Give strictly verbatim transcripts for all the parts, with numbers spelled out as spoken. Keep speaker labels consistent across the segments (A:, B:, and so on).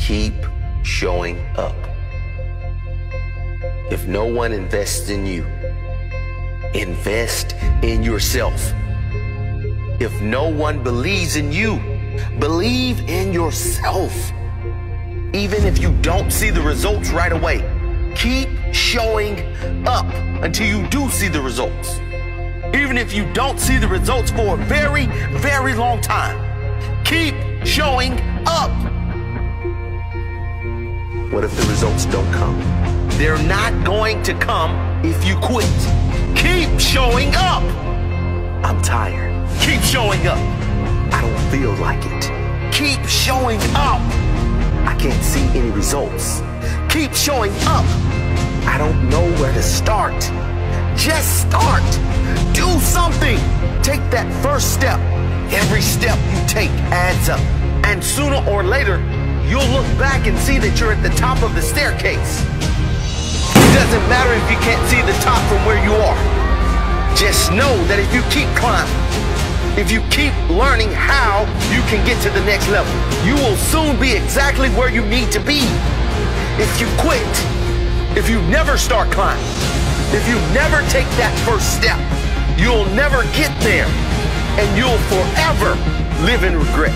A: Keep showing up. If no one invests in you, invest in yourself. If no one believes in you, believe in yourself. Even if you don't see the results right away, keep showing up until you do see the results. Even if you don't see the results for a very, very long time, keep showing up. What if the results don't come? They're not going to come if you quit. Keep showing up. I'm tired. Keep showing up. I don't feel like it. Keep showing up. I can't see any results. Keep showing up. I don't know where to start. Just start. Do something. Take that first step. Every step you take adds up. And sooner or later, you'll look back and see that you're at the top of the staircase. It doesn't matter if you can't see the top from where you are. Just know that if you keep climbing, if you keep learning how you can get to the next level, you will soon be exactly where you need to be. If you quit, if you never start climbing, if you never take that first step, you'll never get there, and you'll forever live in regret.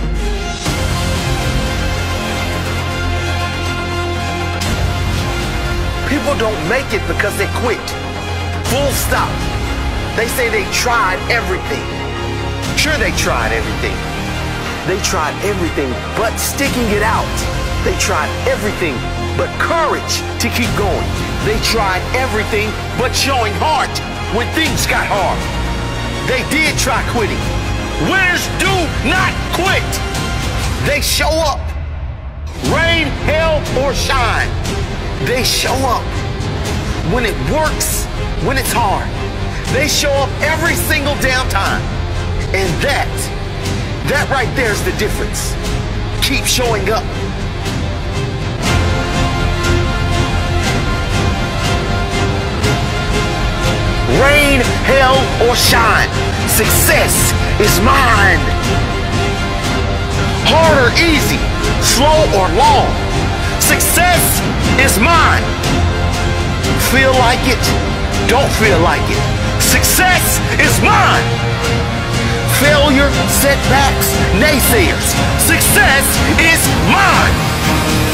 A: People don't make it because they quit. Full stop. They say they tried everything. Sure, they tried everything. They tried everything but sticking it out. They tried everything but courage to keep going. They tried everything but showing heart when things got hard. They did try quitting. Winners do not quit. They show up. Rain, hail, or shine. They show up. When it works, when it's hard. They show up every single damn time. And that, that right there is the difference. Keep showing up. Rain, hail, or shine, success is mine. Hard or easy, slow or long, success is mine. Feel like it, don't feel like it. Success is mine. Failure, setbacks, naysayers, success is mine.